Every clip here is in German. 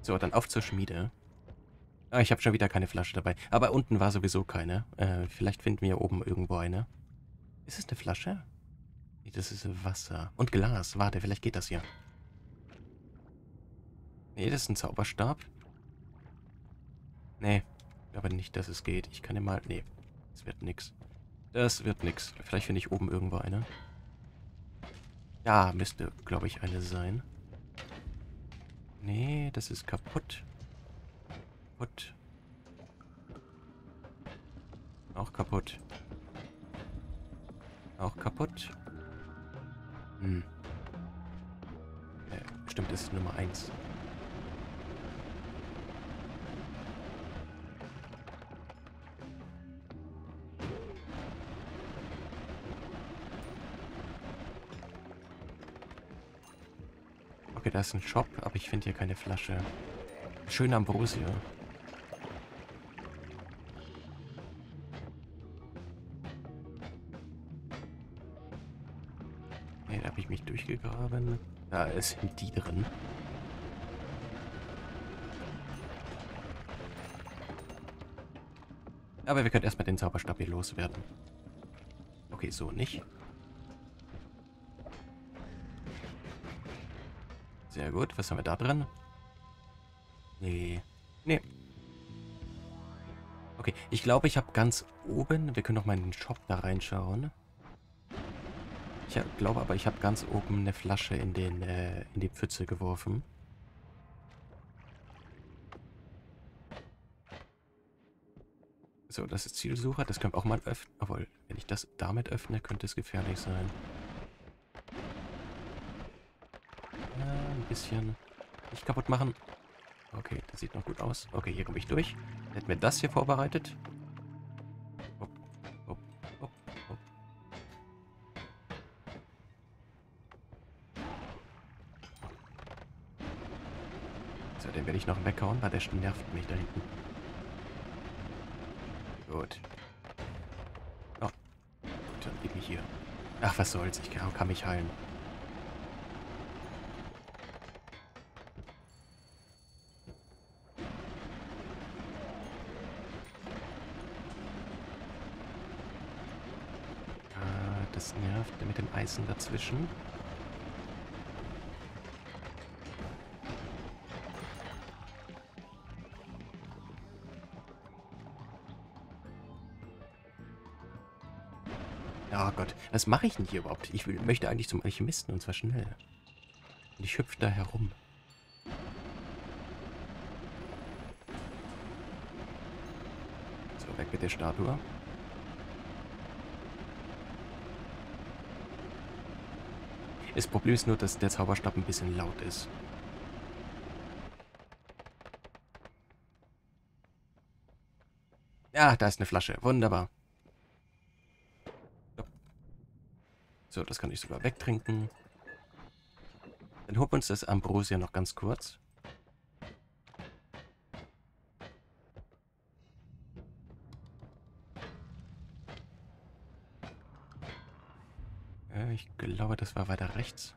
So, dann auf zur Schmiede. Ah, ich habe schon wieder keine Flasche dabei. Aber unten war sowieso keine. Vielleicht finden wir hier oben irgendwo eine. Ist es eine Flasche? Nee, das ist Wasser. Und Glas. Warte, vielleicht geht das hier. Nee, das ist ein Zauberstab. Nee, ich glaube nicht, dass es geht. Ich kann ja mal... Nee, das wird nix. Das wird nix. Vielleicht finde ich oben irgendwo eine. Ja, müsste, glaube ich, eine sein. Nee, das ist kaputt. Kaputt. Auch kaputt. Auch kaputt. Hm. Stimmt, das ist Nummer 1. Okay, da ist ein Shop, aber ich finde hier keine Flasche. Schöne Ambrosie. Nee, da habe ich mich durchgegraben. Da sind die drin. Aber wir können erstmal den Zauberstab hier loswerden. Okay, so nicht. Sehr gut. Was haben wir da drin? Nee. Nee. Okay, ich glaube, ich habe ganz oben... Wir können noch mal in den Shop da reinschauen. Ich glaube aber, ich habe ganz oben eine Flasche in die Pfütze geworfen. So, das ist Zielsucher. Das können wir auch mal öffnen. Obwohl, wenn ich das damit öffne, könnte es gefährlich sein. Ja, ein bisschen nicht kaputt machen. Okay, das sieht noch gut aus. Okay, hier komme ich durch. Hätten wir das hier vorbereitet. Hopp, hopp, hopp, hopp. So, den werde ich noch weghauen, weil der nervt mich da hinten. Gut. Oh, gut, dann gib mich hier. Ach, was soll's, ich kann mich heilen. Ah, das nervt mit dem Eisen dazwischen. Oh Gott, was mache ich denn hier überhaupt? Ich möchte eigentlich zum Alchemisten und zwar schnell. Und ich hüpfe da herum. So, weg mit der Statue. Das Problem ist nur, dass der Zauberstab ein bisschen laut ist. Ja, da ist eine Flasche. Wunderbar. So, das kann ich sogar wegtrinken. Dann holen wir uns das Ambrosia noch ganz kurz. Ich glaube, das war weiter rechts.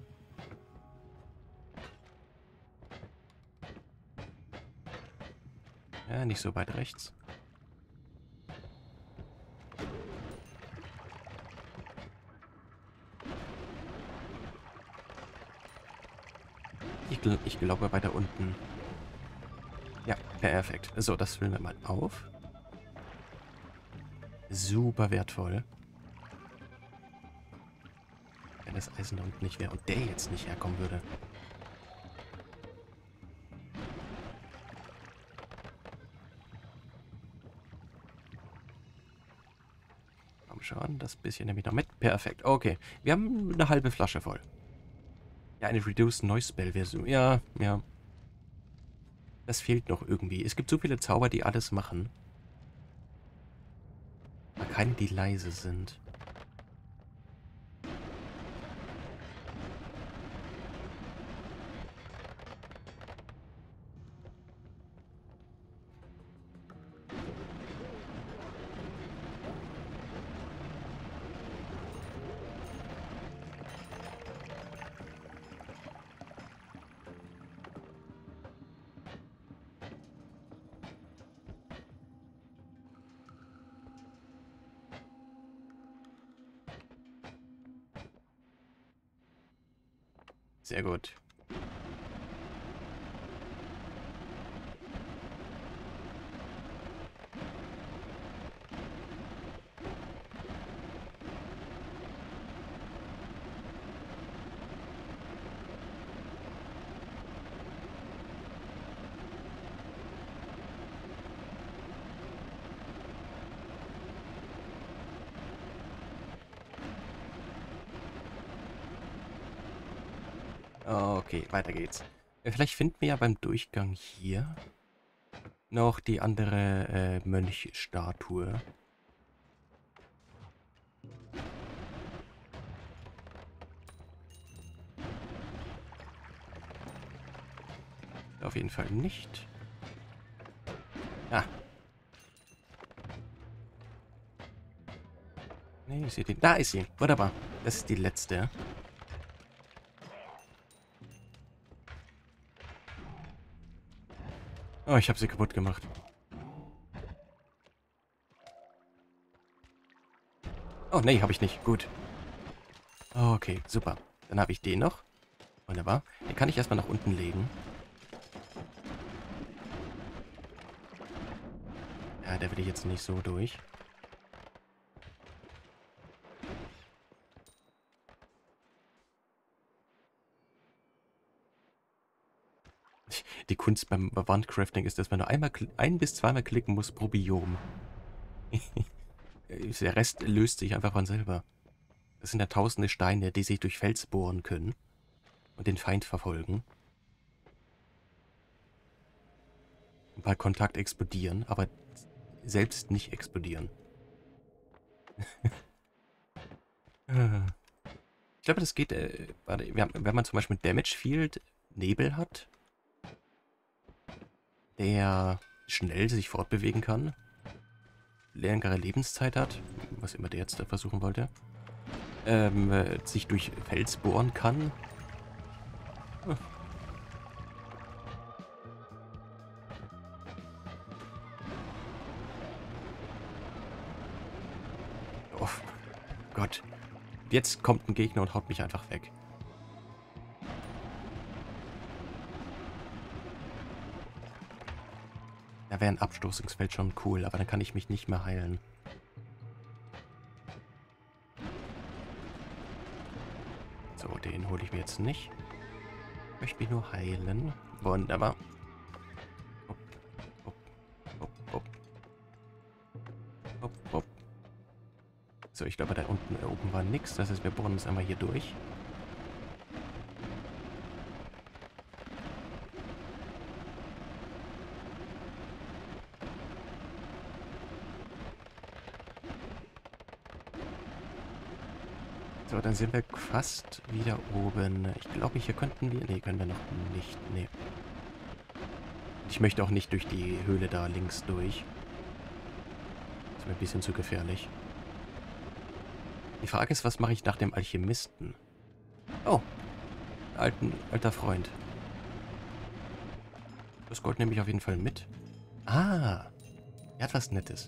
Ja, nicht so weit rechts. Ich glaube weiter unten. Ja, perfekt. So, das füllen wir mal auf. Super wertvoll. Wenn das Eisen da unten nicht wäre und der jetzt nicht herkommen würde. Komm schon, das bisschen nehme ich noch mit. Perfekt, okay. Wir haben eine halbe Flasche voll. Ja, eine Reduced Noise Spell Version. Ja, ja. Das fehlt noch irgendwie. Es gibt so viele Zauber, die alles machen. Aber keine, die leise sind. Sehr gut. Okay, weiter geht's. Vielleicht finden wir ja beim Durchgang hier noch die andere Mönchstatue. Auf jeden Fall nicht. Ah. Nee, ich sehe den. Da ist sie. Wunderbar. Das ist die letzte. Oh, ich habe sie kaputt gemacht. Oh, nee, habe ich nicht. Gut. Okay, super. Dann habe ich den noch. Wunderbar. Den kann ich erstmal nach unten legen. Ja, der will ich jetzt nicht so durch. Die Kunst beim Wandcrafting ist, dass man nur ein bis zweimal klicken muss pro Biom. Der Rest löst sich einfach von selber. Das sind ja tausende Steine, die sich durch Fels bohren können und den Feind verfolgen. Und bei Kontakt explodieren, aber selbst nicht explodieren. Ich glaube, das geht, wenn man zum Beispiel Damage Field Nebel hat, der schnell sich fortbewegen kann, längere Lebenszeit hat, was immer der jetzt da versuchen wollte, sich durch Fels bohren kann. Oh Gott. Jetzt kommt ein Gegner und haut mich einfach weg. Da wäre ein Abstoßungsfeld schon cool, aber dann kann ich mich nicht mehr heilen. So, den hole ich mir jetzt nicht. Ich möchte mich nur heilen. Wunderbar. Hopp, hopp, hopp, hopp. Hopp, hopp. So, ich glaube, da unten oben war nichts. Das heißt, wir bohren uns einmal hier durch. So, dann sind wir fast wieder oben. Ich glaube, hier könnten wir... Nee, können wir noch nicht. Nee. Ich möchte auch nicht durch die Höhle da links durch. Das ist mir ein bisschen zu gefährlich. Die Frage ist, was mache ich nach dem Alchemisten? Oh, alter Freund. Das Gold nehme ich auf jeden Fall mit. Ah, er hat was Nettes.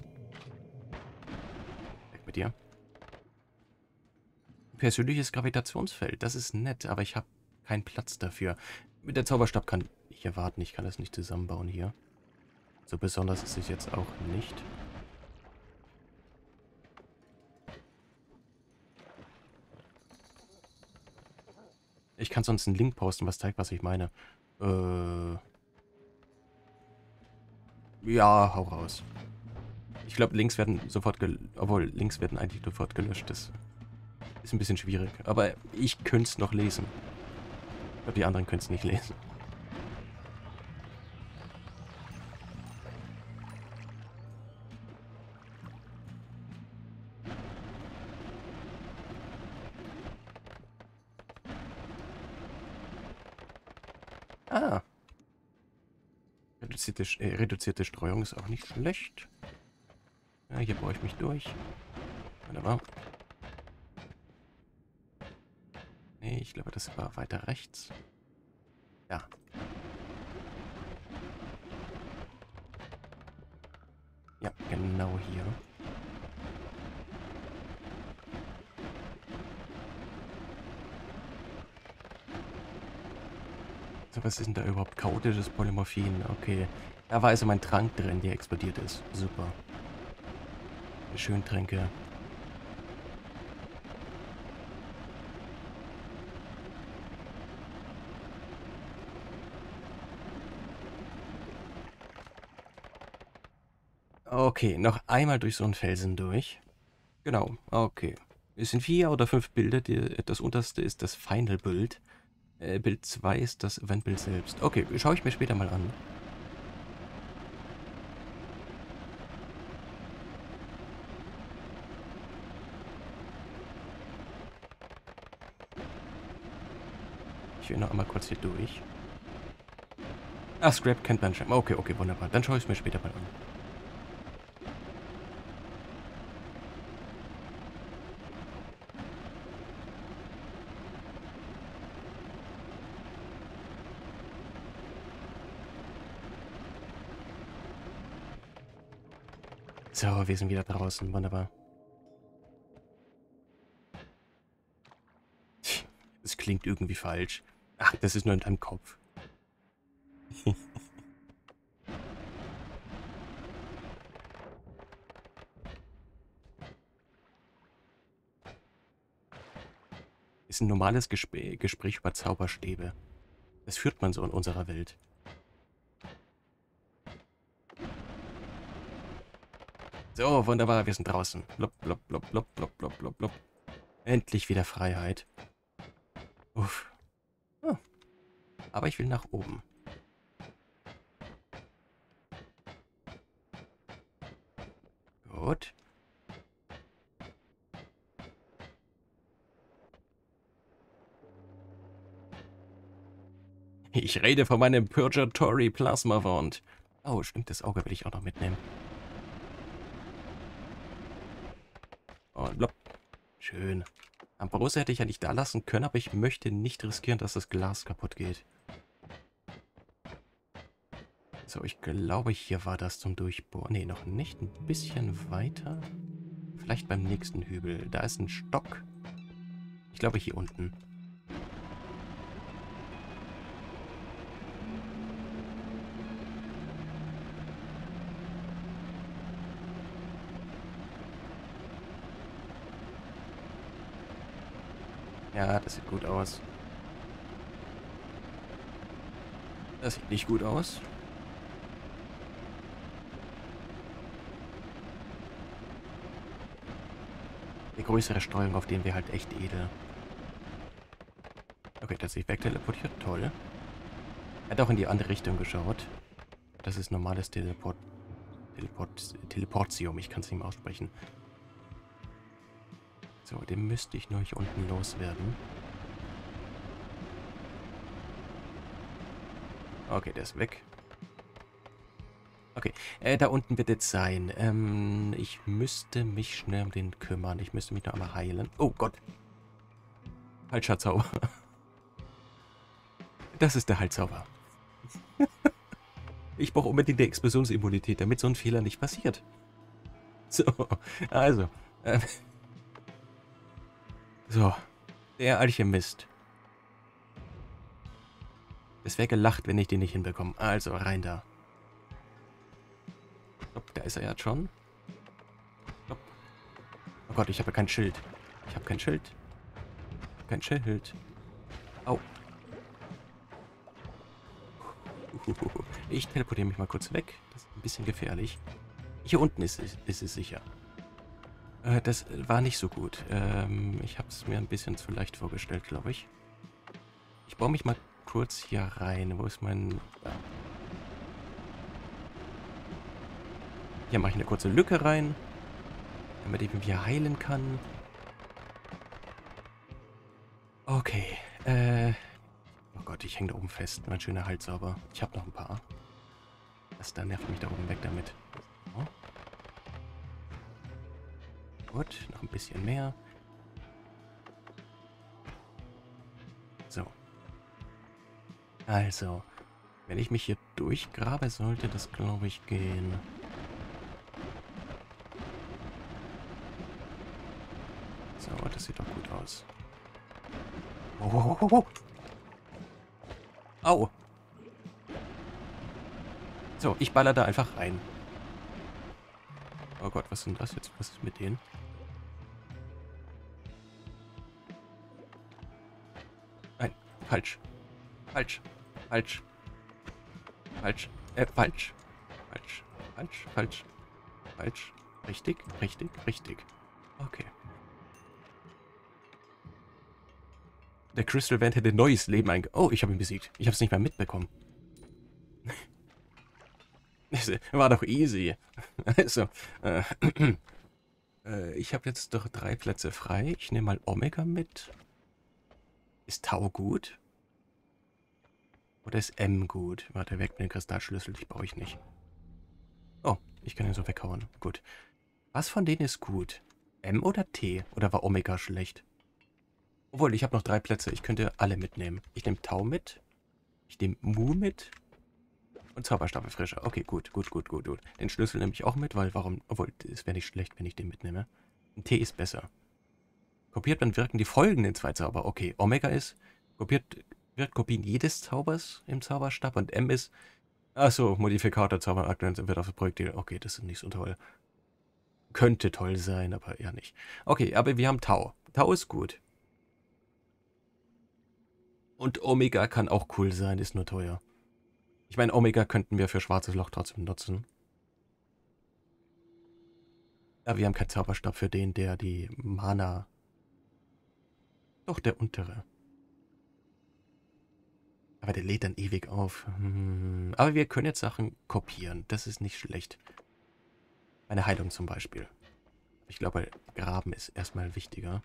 Weg mit dir. Persönliches Gravitationsfeld, das ist nett, aber ich habe keinen Platz dafür. Mit der Zauberstab kann ich erwarten, ich kann das nicht zusammenbauen hier. So besonders ist es jetzt auch nicht. Ich kann sonst einen Link posten, was zeigt, was ich meine. Ja, hau raus. Ich glaube, Links werden sofort obwohl, Links werden eigentlich sofort gelöscht. Das ist ein bisschen schwierig. Aber ich könnte es noch lesen. Ich glaube, die anderen können es nicht lesen. Ah. Reduzierte Streuung ist auch nicht schlecht. Ja, hier baue ich mich durch. Wunderbar. Nee, ich glaube, das war weiter rechts. Ja. Ja, genau hier. Was ist denn da überhaupt? Chaotisches Polymorphin. Okay. Da war also mein Trank drin, der explodiert ist. Super. Schön Tränke. Okay, noch einmal durch so einen Felsen durch. Genau, okay. Es sind 4 oder 5 Bilder. Das unterste ist das Final Bild. Bild 2 ist das Eventbild selbst. Okay, schaue ich mir später mal an. Ich will noch einmal kurz hier durch. Ah, Scrap kennt man schon. Okay, okay, wunderbar. Dann schaue ich es mir später mal an. So, wir sind wieder draußen. Wunderbar. Das klingt irgendwie falsch. Ach, das ist nur in deinem Kopf. Ist ein normales Gespräch über Zauberstäbe. Das führt man so in unserer Welt. So, wunderbar, wir sind draußen. Blub, blub, blub, blub, blub, blub, blub, blub. Endlich wieder Freiheit. Uff. Ah, aber ich will nach oben. Gut. Ich rede von meinem Purgatory Plasma Wand. Oh, stimmt, das Auge will ich auch noch mitnehmen. Und blub. Schön. Ambrose hätte ich ja nicht da lassen können, aber ich möchte nicht riskieren, dass das Glas kaputt geht. So, ich glaube, hier war das zum Durchbohren. Nee, noch nicht. Ein bisschen weiter. Vielleicht beim nächsten Hügel. Da ist ein Stock. Ich glaube, hier unten. Ja, das sieht gut aus. Das sieht nicht gut aus. Die größere Streuung, auf denen wir halt echt edel. Okay, das sich wegteleportiert. Toll. Er hat auch in die andere Richtung geschaut. Das ist normales Teleportium. Ich kann es nicht mehr aussprechen. So, den müsste ich nur hier unten loswerden. Okay, der ist weg. Okay, da unten wird jetzt sein. Ich müsste mich schnell um den kümmern. Ich müsste mich noch einmal heilen. Oh Gott. Falscher Zauber. Das ist der Heilzauber. Ich brauche unbedingt die Explosionsimmunität, damit so ein Fehler nicht passiert. So, also. So, der Alchemist. Es wäre gelacht, wenn ich den nicht hinbekomme. Also, rein da. Hopp, da ist er jetzt schon. Hopp. Oh Gott, ich habe ja kein Schild. Ich habe kein Schild. Kein Schild. Au. Ich teleportiere mich mal kurz weg. Das ist ein bisschen gefährlich. Hier unten ist es sicher. Das war nicht so gut. Ich habe es mir ein bisschen zu leicht vorgestellt, glaube ich. Ich baue mich mal kurz hier rein. Wo ist mein... Ja. Hier mache ich eine kurze Lücke rein, damit ich mich hier heilen kann. Okay. Oh Gott, ich hänge da oben fest. Mein schöner Halssauber. Ich habe noch ein paar. Das da nervt mich da oben weg damit. So. Gut, noch ein bisschen mehr. So. Also, wenn ich mich hier durchgrabe, sollte das, glaube ich, gehen. So, das sieht doch gut aus. Oh, oh, oh, oh. Au! So, ich baller da einfach rein. Oh Gott, was ist denn das jetzt? Was ist mit denen? Nein, falsch. Falsch. Falsch. Falsch. Falsch. Falsch. Falsch. Falsch. Falsch. Richtig. Richtig. Richtig. Okay. Der Crystal Vent hätte neues Leben einge... Oh, ich habe ihn besiegt. Ich habe es nicht mehr mitbekommen. War doch easy. Also, ich habe jetzt doch 3 Plätze frei. Ich nehme mal Omega mit. Ist Tau gut? Oder ist M gut? Warte, weg mit den Kristallschlüssel. Die brauche ich nicht. Oh, ich kann ihn so weghauen. Gut. Was von denen ist gut? M oder T? Oder war Omega schlecht? Obwohl, ich habe noch 3 Plätze. Ich könnte alle mitnehmen. Ich nehme Tau mit. Ich nehme Mu mit. Und Zauberstabelfrischer. Okay, gut, gut, gut, gut, gut. Den Schlüssel nehme ich auch mit, weil warum... Obwohl, es wäre nicht schlecht, wenn ich den mitnehme. Ein T ist besser. Kopiert man wirken die folgenden 2 Zauber. Okay, Omega ist... Wird Kopien jedes Zaubers im Zauberstab. Und M ist... Achso, Modifikator Zauber aktuell wird auf das Projektil. Okay, das ist nicht so toll. Könnte toll sein, aber eher nicht. Okay, aber wir haben Tau. Tau ist gut. Und Omega kann auch cool sein, ist nur teuer. Ich meine, Omega könnten wir für schwarzes Loch trotzdem nutzen. Aber wir haben keinen Zauberstab für den, der die Mana... Doch, der untere. Aber der lädt dann ewig auf. Aber wir können jetzt Sachen kopieren. Das ist nicht schlecht. Eine Heilung zum Beispiel. Ich glaube, Graben ist erstmal wichtiger.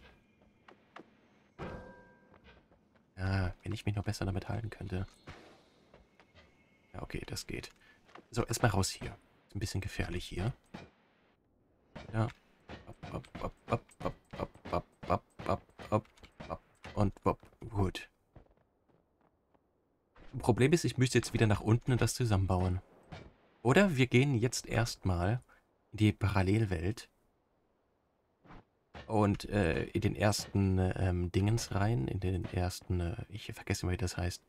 Ja, wenn ich mich noch besser damit halten könnte. Ja, okay, das geht. So, erstmal raus hier. Ist ein bisschen gefährlich hier. Ja. Und gut. Problem ist, ich müsste jetzt wieder nach unten und das zusammenbauen. Oder wir gehen jetzt erstmal in die Parallelwelt. Und in den ersten Dingens rein. In den ersten, ich vergesse mal, wie das heißt.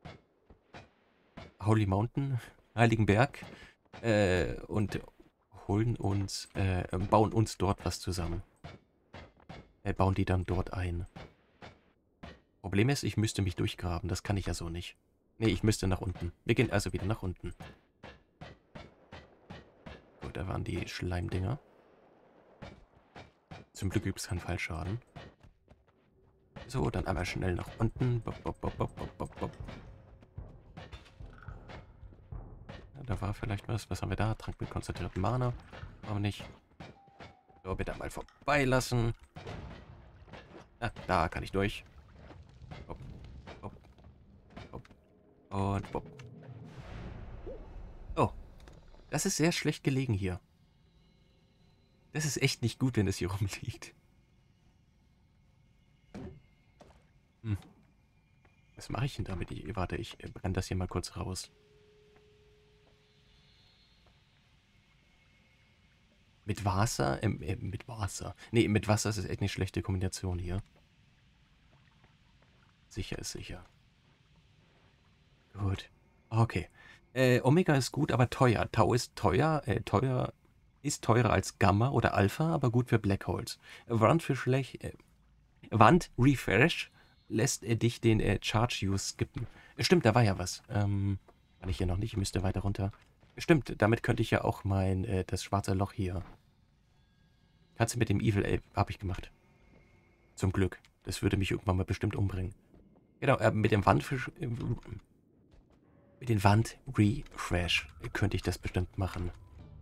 Holy Mountain, Heiligen Berg. Und holen uns, bauen uns dort was zusammen. Bauen die dann dort ein. Problem ist, ich müsste mich durchgraben. Das kann ich ja so nicht. Nee, ich müsste nach unten. Wir gehen also wieder nach unten. Gut, da waren die Schleimdinger. Zum Glück gibt es keinen Fallschaden. So, dann einmal schnell nach unten. Bop, bop, bop, bop, bop, bop. Ja, da war vielleicht was. Was haben wir da? Trank mit konzentriertem Mana. Aber nicht. So, bitte mal vorbeilassen. Ah, da kann ich durch. Bop, bop, bop. Und bop. Oh, das ist sehr schlecht gelegen hier. Das ist echt nicht gut, wenn das hier rumliegt. Hm. Was mache ich denn damit? Warte, ich brenne das hier mal kurz raus. Mit Wasser? Mit Wasser. Nee, mit Wasser ist es echt eine schlechte Kombination hier. Sicher ist sicher. Gut. Okay. Omega ist gut, aber teuer. Tau ist teuer. Ist teurer als Gamma oder Alpha, aber gut für Black Holes. Wand für schlecht. Wand Refresh lässt dich den Charge Use skippen. Stimmt, da war ja was. Kann ich hier noch nicht, ich müsste weiter runter. Stimmt, damit könnte ich ja auch das schwarze Loch hier. Kannst du mit dem Evil Ape, habe ich gemacht. Zum Glück. Das würde mich irgendwann mal bestimmt umbringen. Genau, mit dem mit den Wand Refresh könnte ich das bestimmt machen.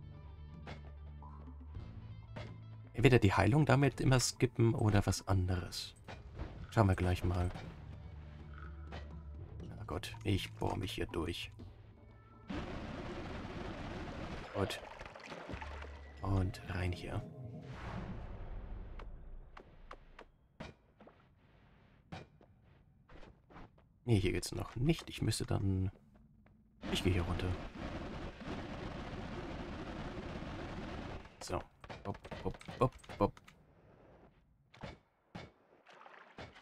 Entweder die Heilung damit immer skippen oder was anderes. Schauen wir gleich mal. Na Gott, ich bohre mich hier durch. Gut. Und rein hier. Nee, hier geht's noch nicht. Ich müsste dann... Ich gehe hier runter. So. Bop, bop, bop, bop.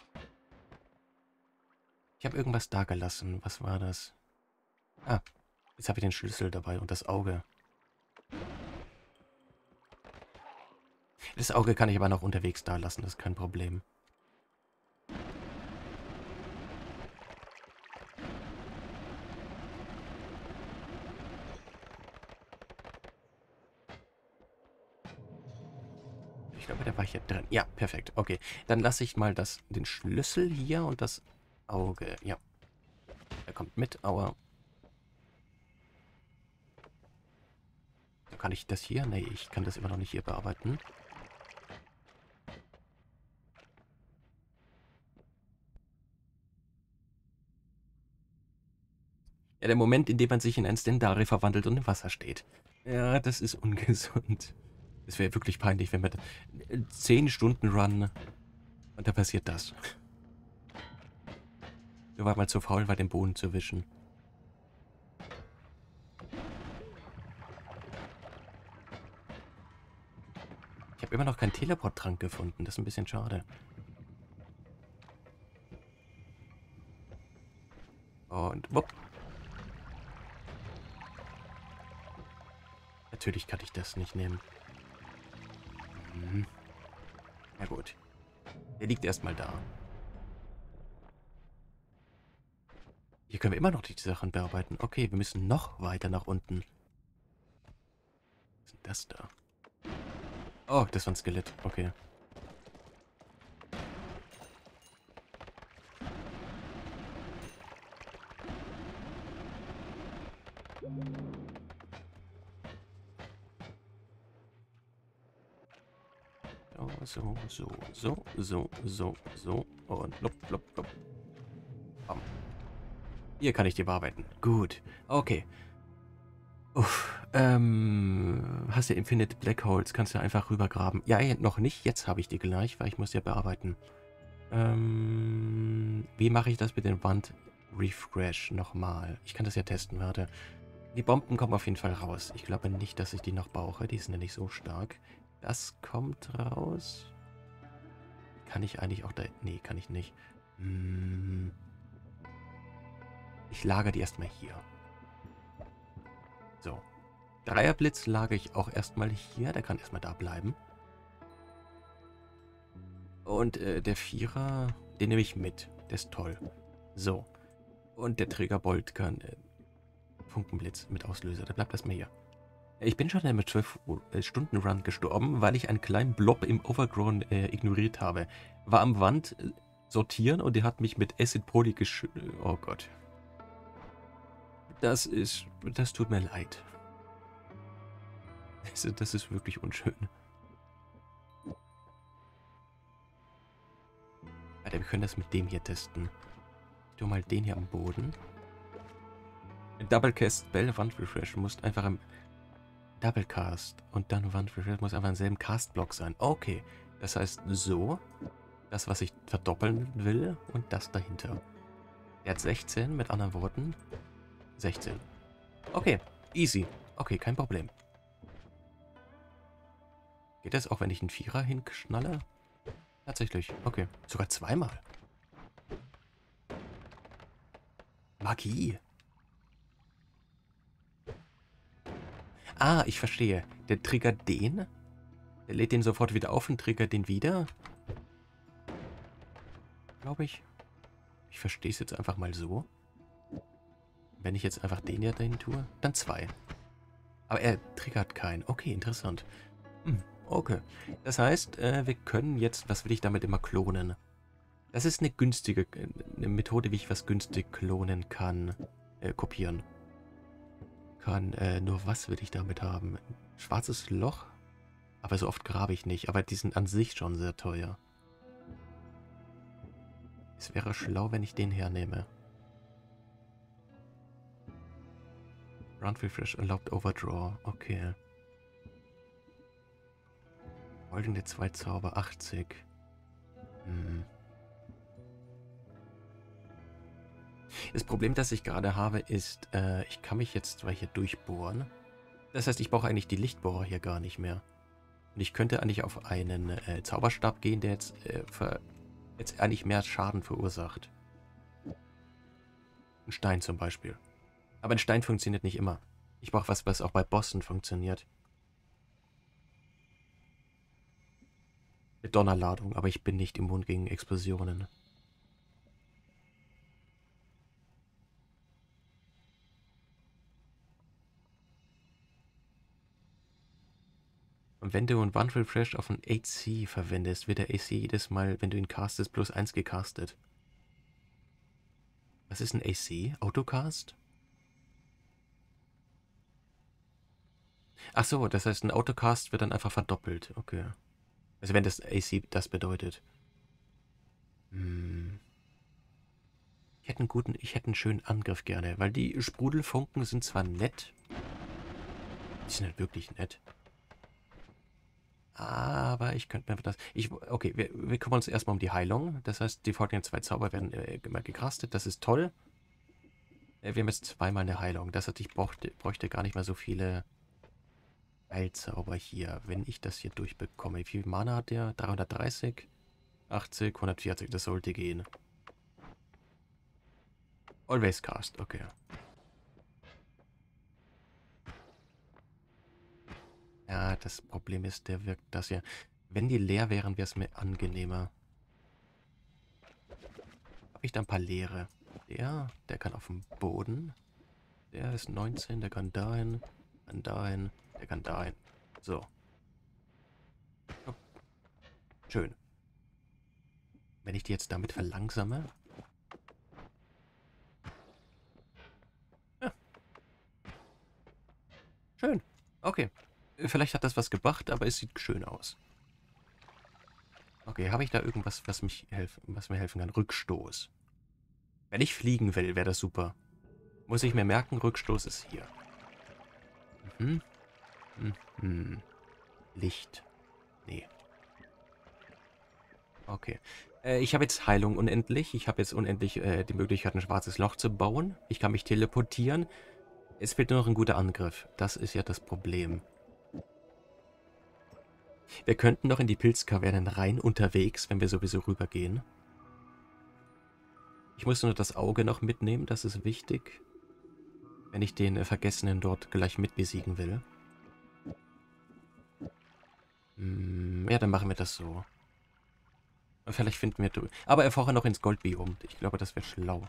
Ich habe irgendwas da gelassen. Was war das? Ah. Jetzt habe ich den Schlüssel dabei und das Auge. Das Auge kann ich aber noch unterwegs da lassen, das ist kein Problem. Ich glaube, der war hier drin. Ja, perfekt. Okay, dann lasse ich mal den Schlüssel hier und das Auge. Ja, er kommt mit, aber... Kann ich das hier? Nee, ich kann das immer noch nicht hier bearbeiten. Ja, der Moment, in dem man sich in ein Stendari verwandelt und im Wasser steht. Ja, das ist ungesund. Es wäre wirklich peinlich, wenn man 10 Stunden Run und da passiert das. Nur weil man zu faul war, den Boden zu wischen. Ich habe immer noch keinen Teleport-Trank gefunden. Das ist ein bisschen schade. Und wupp. Natürlich kann ich das nicht nehmen. Na gut. Der liegt erstmal da. Hier können wir immer noch die Sachen bearbeiten. Okay, wir müssen noch weiter nach unten. Was ist denn das da? Oh, das war ein Skelett. Okay. So. Und blub. Bam. Hier kann ich die bearbeiten. Gut. Okay. Uff. Hast du Infinite Black Holes? Kannst du einfach rübergraben. Ja, noch nicht. Jetzt habe ich die gleich, weil ich muss ja bearbeiten. Wie mache ich das mit dem Wand Refresh nochmal? Ich kann das ja testen, warte. Die Bomben kommen auf jeden Fall raus. Ich glaube nicht, dass ich die noch brauche. Die sind ja nicht so stark. Das kommt raus. Kann ich eigentlich auch da... Nee, kann ich nicht. Ich lagere die erstmal hier. So. Dreierblitz lagere ich auch erstmal hier. Der kann erstmal da bleiben. Und der Vierer, den nehme ich mit. Der ist toll. So. Und der Trägerbolt kann Funkenblitz mit Auslöser. Der bleibt erstmal hier. Ich bin schon mit 12-Stunden-Run gestorben, weil ich einen kleinen Blob im Overgrown ignoriert habe. War am Wand sortieren und der hat mich mit Acid Poly Oh Gott. Das tut mir leid. Das ist wirklich unschön. Alter, wir können das mit dem hier testen. Ich tue mal den hier am Boden. Double Cast Spell, Wand Refresh. Du musst einfach im Double Cast und dann Wand Refresh muss einfach im selben Cast-Block sein. Okay. Das heißt so. Das, was ich verdoppeln will und das dahinter. Der hat 16, mit anderen Worten. 16. Okay, easy. Okay, kein Problem. Geht das auch, wenn ich einen Vierer hinkschnalle? Tatsächlich, okay. Sogar zweimal. Magie. Ah, ich verstehe. Der triggert den. Der lädt den sofort wieder auf und triggert den wieder. Glaube ich. Ich verstehe es jetzt einfach mal so. Wenn ich jetzt einfach den hier dahin tue, dann 2. Aber er triggert keinen. Okay, interessant. Okay. Das heißt, wir können jetzt, was will ich damit immer klonen? Das ist eine günstige eine Methode, wie ich was günstig klonen kann. Kopieren. Nur was will ich damit haben? Schwarzes Loch? Aber so oft grabe ich nicht. Aber die sind an sich schon sehr teuer. Es wäre schlau, wenn ich den hernehme. Run Refresh Allowed Overdraw. Okay. Folgende 2 Zauber 80. Das Problem, das ich gerade habe, ist, ich kann mich jetzt zwar hier durchbohren. Das heißt, ich brauche eigentlich die Lichtbohrer hier gar nicht mehr. Und ich könnte eigentlich auf einen Zauberstab gehen, der jetzt eigentlich mehr Schaden verursacht. Ein Stein zum Beispiel. Aber ein Stein funktioniert nicht immer. Ich brauche was, was auch bei Bossen funktioniert. Mit Donnerladung, aber ich bin nicht immun gegen Explosionen. Und wenn du einen One Refresh auf einen AC verwendest, wird der AC jedes Mal, wenn du ihn castest, +1 gecastet. Was ist ein AC? Autocast? Ach so, das heißt, ein Autocast wird dann einfach verdoppelt. Okay. Also wenn das AC das bedeutet. Hm. Ich hätte einen schönen Angriff gerne, weil die Sprudelfunken sind zwar nett. Die sind halt wirklich nett. Aber ich könnte mir das... okay, wir kümmern uns erstmal um die Heilung. Das heißt, die folgenden 2 Zauber werden immer gecastet. Das ist toll. Wir haben jetzt zweimal eine Heilung. Das heißt, ich bräuchte gar nicht mehr so viele Heilzauber hier, wenn ich das hier durchbekomme. Wie viel Mana hat der? 330, 80, 140. Das sollte gehen. Always cast, okay. Ja, das Problem ist, der wirkt das hier. Wenn die leer wären, wäre es mir angenehmer. Habe ich da ein paar leere? Der kann auf dem Boden. Der ist 19, der kann dahin, der kann dahin. So. Hopp. Schön. Wenn ich die jetzt damit verlangsame. Ja, schön. Okay. Vielleicht hat das was gebracht, aber es sieht schön aus. Okay, habe ich da irgendwas, was mir helfen kann? Rückstoß. Wenn ich fliegen will, wäre das super. Muss ich mir merken, Rückstoß ist hier. Mhm. Mhm. Licht. Nee. Okay. Ich habe jetzt Heilung unendlich. Ich habe jetzt unendlich die Möglichkeit, ein schwarzes Loch zu bauen. Ich kann mich teleportieren. Es fehlt nur noch ein guter Angriff. Das ist ja das Problem. Wir könnten noch in die Pilzkavernen rein unterwegs, wenn wir sowieso rübergehen. Ich muss nur das Auge noch mitnehmen, das ist wichtig. Wenn ich den Vergessenen dort gleich mit besiegen will. Ja, dann machen wir das so. Und vielleicht finden wir... Aber er vorher noch ins Goldbiom. Ich glaube, das wäre schlau.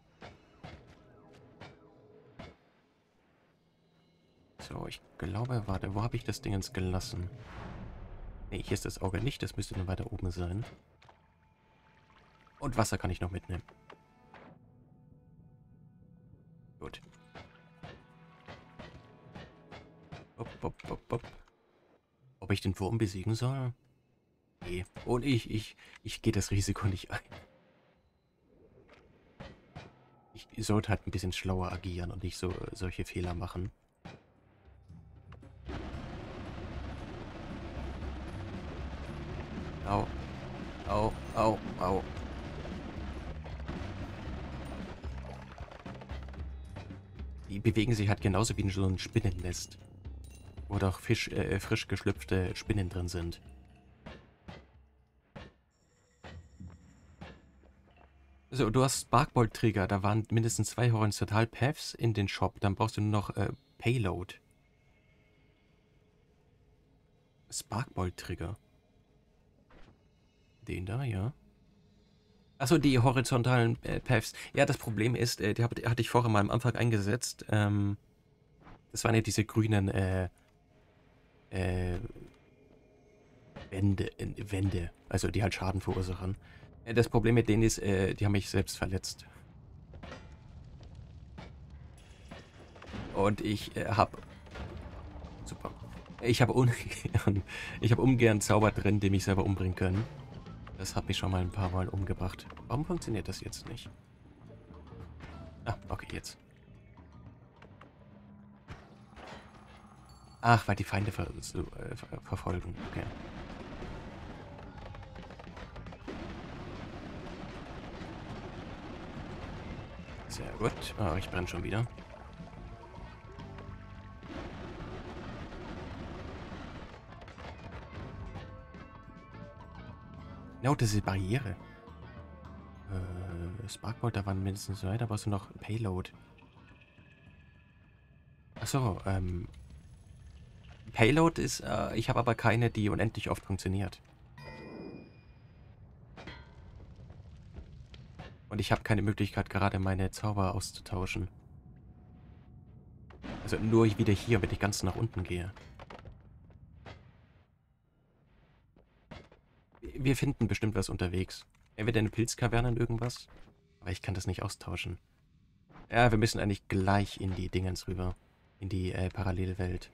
So, ich glaube, warte, wo habe ich das Ding jetzt gelassen? Ne, hier ist das Auge nicht, das müsste nur weiter oben sein. Und Wasser kann ich noch mitnehmen. Gut. Hopp, hopp, hopp, hopp. Ob ich den Wurm besiegen soll? Nee. Und ich gehe das Risiko nicht ein. Ich sollte halt ein bisschen schlauer agieren und nicht solche Fehler machen. Au. Au, au, au. Die bewegen sich halt genauso wie in so ein Spinnennest. Wo doch frisch geschlüpfte Spinnen drin sind. So, du hast Sparkbolt-Trigger. Da waren mindestens 2 Horizontal Paths in den Shop. Dann brauchst du nur noch Payload. Sparkbolt-Trigger. Den da, ja. Achso, die horizontalen Paths. Ja, das Problem ist, die hatte ich vorher mal am Anfang eingesetzt. Das waren ja diese grünen äh, Wände. Also die halt Schaden verursachen. Das Problem mit denen ist, die haben mich selbst verletzt. Und ich habe... Super. Ich habe ungern Zauber drin, die mich selber umbringen können. Das hat mich schon mal ein paar Mal umgebracht. Warum funktioniert das jetzt nicht? Ah, okay, jetzt. Ach, weil die Feinde verfolgen. Okay. Sehr gut. Oh, ich brenne schon wieder. No, das ist die Barriere. Sparkbolt, da waren mindestens 2, da brauchst du noch Payload. Achso, Payload ist, ich habe aber keine, die unendlich oft funktioniert. Und ich habe keine Möglichkeit, gerade meine Zauber auszutauschen. Also nur wieder hier, wenn ich ganz nach unten gehe. Wir finden bestimmt was unterwegs. Entweder eine Pilzkaverne und irgendwas. Aber ich kann das nicht austauschen. Ja, wir müssen eigentlich gleich in die Dingens rüber. In die Parallelwelt.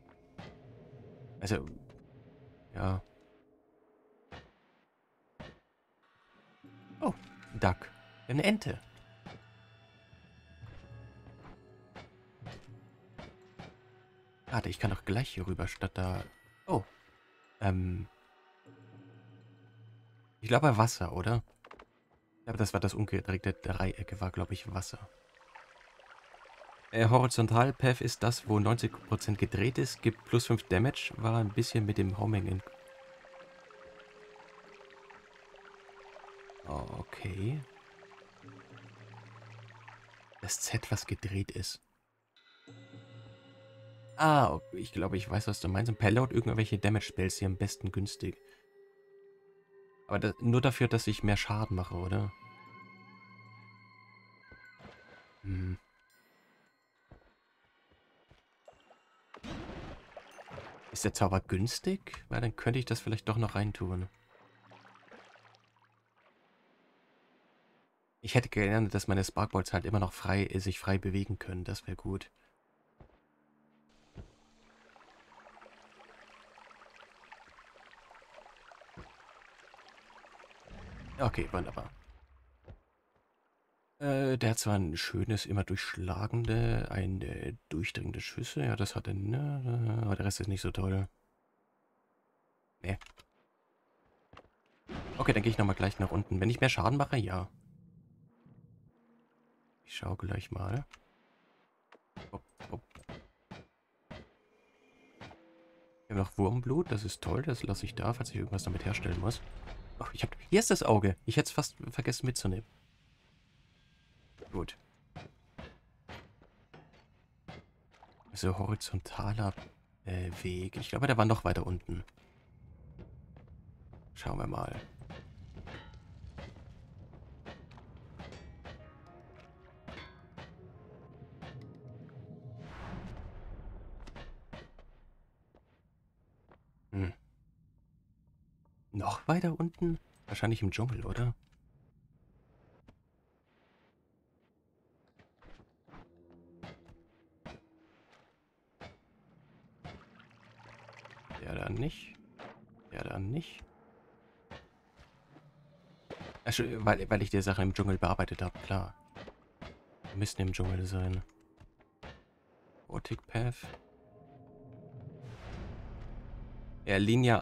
Also, ja. Oh, Duck. Wir haben eine Ente. Warte, ich kann doch gleich hier rüber, statt da... Oh, ähm... ich glaube Wasser, oder? Ja, aber das war das umgedrehte Dreieck, war, glaube ich, Wasser. Horizontal-Path ist das, wo 90% gedreht ist, gibt plus 5 Damage, war ein bisschen mit dem Homing in... Oh, okay. Das Z, was gedreht ist. Ah, ich glaube, ich weiß, was du meinst. Ein Payload, irgendwelche Damage-Spells hier am besten günstig. Aber das, nur dafür, dass ich mehr Schaden mache, oder? Hm. Ist der Zauber günstig? Weil dann könnte ich das vielleicht doch noch reintun. Ich hätte gerne, dass meine Sparkballs halt immer noch sich frei bewegen können. Das wäre gut. Okay, wunderbar. Der hat zwar ein schönes, immer durchschlagende, durchdringende Schüsse. Ja, das hat er, ne? Aber der Rest ist nicht so toll. Nee. Okay, dann gehe ich nochmal gleich nach unten. Wenn ich mehr Schaden mache, ja. Ich schaue gleich mal. Hopp, hopp. Wir haben noch Wurmblut, das ist toll. Das lasse ich da, falls ich irgendwas damit herstellen muss. Oh, hier ist das Auge. Ich hätte es fast vergessen mitzunehmen. Gut. Also horizontaler Weg. Ich glaube, der war noch weiter unten. Schauen wir mal. Hm. Noch weiter unten? Wahrscheinlich im Dschungel, oder? Der dann nicht. Der dann nicht. Also, weil ich die Sache im Dschungel bearbeitet habe, klar. Wir müssen im Dschungel sein. Vortic Path. Ja, Linie